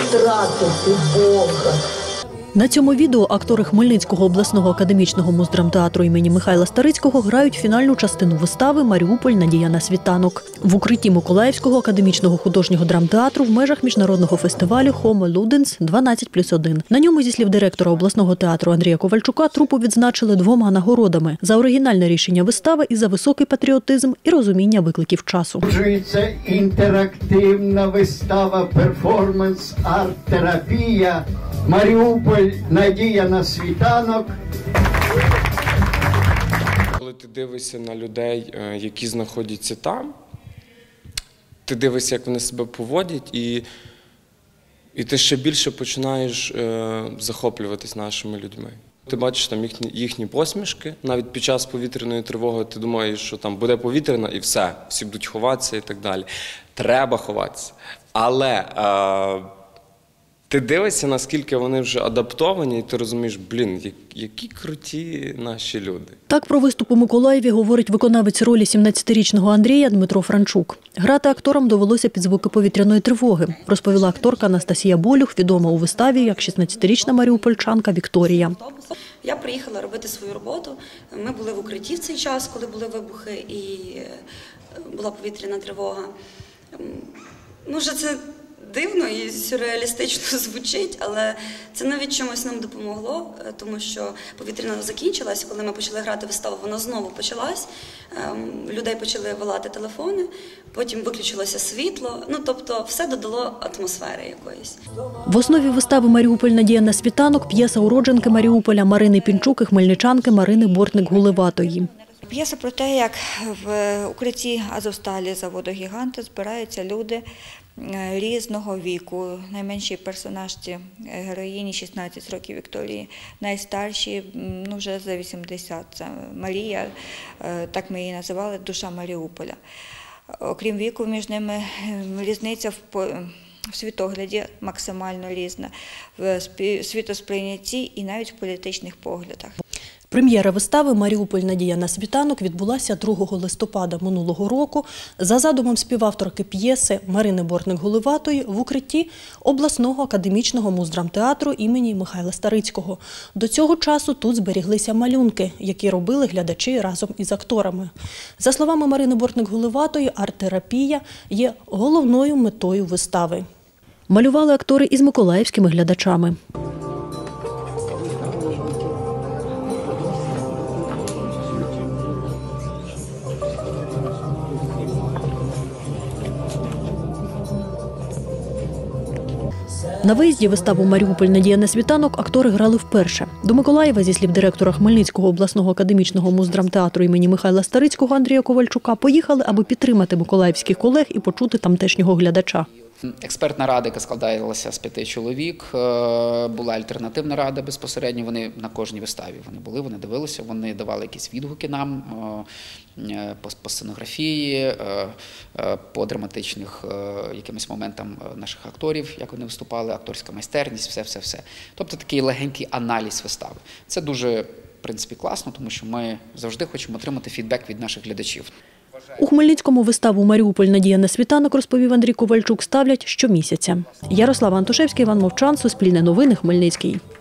втратити Бога. На цьому відео актори Хмельницького обласного академічного муздрамтеатру імені Михайла Старицького грають фінальну частину вистави «Маріуполь. Надія на світанок» в укритті Миколаївського академічного художнього драмтеатру в межах міжнародного фестивалю «Homo Ludens 12+1». На ньому, зі слів директора обласного театру Андрія Ковальчука, трупу відзначили 2 нагородами – за оригінальне рішення вистави і за високий патріотизм і розуміння викликів часу. Це інтерактивна вистава, перформанс, арт-терапія «Маріуполь. Надія на світанок». Коли ти дивишся на людей, які знаходяться там, ти дивишся, як вони себе поводять, і ти ще більше починаєш захоплюватись нашими людьми. Ти бачиш там їхні посмішки, навіть під час повітряної тривоги ти думаєш, що там буде повітряна і все, всі будуть ховатися і так далі. Треба ховатися. Але ти дивишся, наскільки вони вже адаптовані, і ти розумієш, які круті наші люди. Так про виступ у Миколаєві говорить виконавець ролі 17-річного Андрія Дмитро Франчук. Грати акторам довелося під звуки повітряної тривоги, розповіла акторка Анастасія Болюх, відома у виставі як 16-річна маріупольчанка Вікторія. Я приїхала робити свою роботу. Ми були в укритті в цей час, коли були вибухи і була повітряна тривога. Може, це дивно і сюрреалістично звучить, але це навіть чомусь нам допомогло, тому що повітряна закінчилась, коли ми почали грати виставу, вона знову почалась, людей почали вилати телефони, потім виключилося світло, тобто все додало атмосфери якоїсь. В основі вистави «Маріуполь. Надія на світанок» п'єса уродженки Маріуполя Марини Пінчук і хмельничанки Марини Бортник-Гуливатої. П'єса про те, як в укритті Азовсталі заводу «Гіганти» збираються люди різного віку. Найменший персонаж – героїні 16 років Вікторії, найстарші вже за 80. Це Марія, так ми її називали, душа Маріуполя. Окрім віку, між ними різниця в світогляді максимально різна, в світосприйнятті і навіть в політичних поглядах. Прем'єра вистави «Маріуполь. Надія на світанок» відбулася 2 листопада минулого року за задумом співавторки п'єси Марини Бортник-Гуливатої в укритті обласного академічного муздрамтеатру імені Михайла Старицького. До цього часу тут зберіглися малюнки, які робили глядачі разом із акторами. За словами Марини Бортник-Гуливатої, арт-терапія є головною метою вистави. Малювали актори із миколаївськими глядачами. На виїзді виставу «Маріуполь. Надія на світанок» актори грали вперше. До Миколаєва, зі слів директора Хмельницького обласного академічного муздрамтеатру імені Михайла Старицького Андрія Ковальчука, поїхали, аби підтримати миколаївських колег і почути тамтешнього глядача. Експертна рада, яка складалася з 5 чоловік, була альтернативна рада безпосередньо, вони на кожній виставі вони дивилися, вони давали якісь відгуки нам по сценографії, по драматичних якимось моментам наших акторів, як вони виступали, акторська майстерність, все. Тобто такий легенький аналіз вистави. Це дуже, в принципі, класно, тому що ми завжди хочемо отримати фідбек від наших глядачів. У Хмельницькому виставу «Маріуполь. Надія на світанок», розповів Андрій Ковальчук, ставлять щомісяця. Ярослава Антошевська, Іван Мовчан, Суспільне новини, Хмельницький.